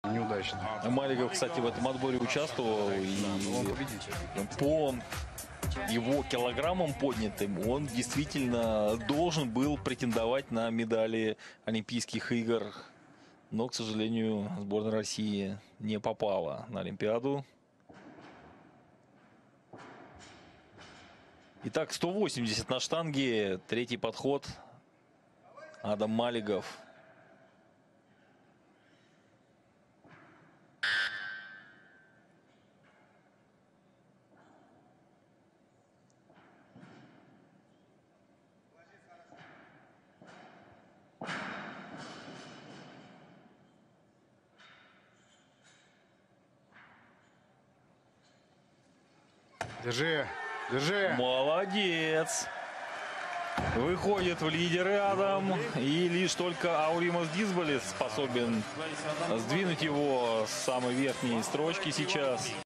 Неудачно. Маликов, кстати, в этом отборе участвовал. И Он победитель. по его килограммам поднятым он действительно должен был претендовать на медали Олимпийских игр. Но, к сожалению, сборная России не попала на Олимпиаду. Итак, 180 на штанге. Третий подход. Адам Малигов. Держи, держи. Молодец. Выходит в лидеры Адам. И лишь только Ауримас Дизбалис способен сдвинуть его с самой верхней строчки сейчас.